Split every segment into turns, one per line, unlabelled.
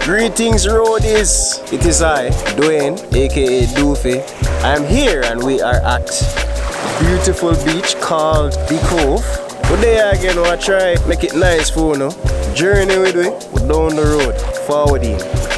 Greetings roadies, it is I, Dwayne, aka Doofy. I'm here and we are at a beautiful beach called The Cove. Today again we'll try make it nice for you. Journey with me, we're down the road, forward in.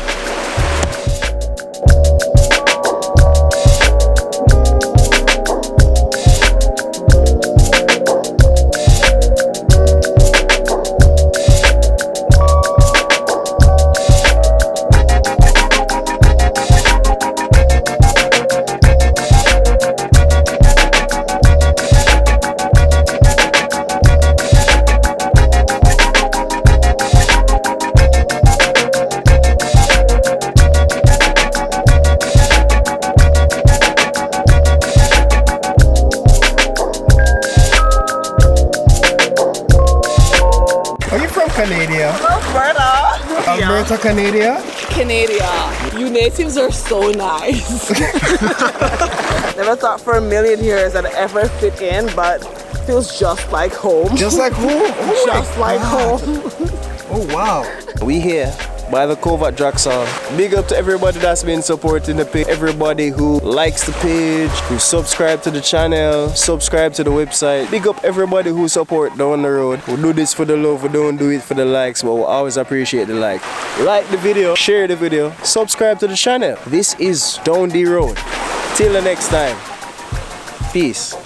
Canada.
Alberta.
Alberta, Canada.
Canada. You natives are so nice. Never thought for a million years that I'd ever fit in, but feels just like home.
Just like home? Oh
just like home.
Oh wow.
We here by the Cove at Draxon. Big up to everybody that's been supporting the page, everybody who likes the page, who subscribe to the channel, subscribe to the website. Big up everybody who support down the road, who do this for the love, who don't do it for the likes, but we always appreciate the like. Like the video, share the video, subscribe to the channel. This is Down the Road. Till the next time, peace.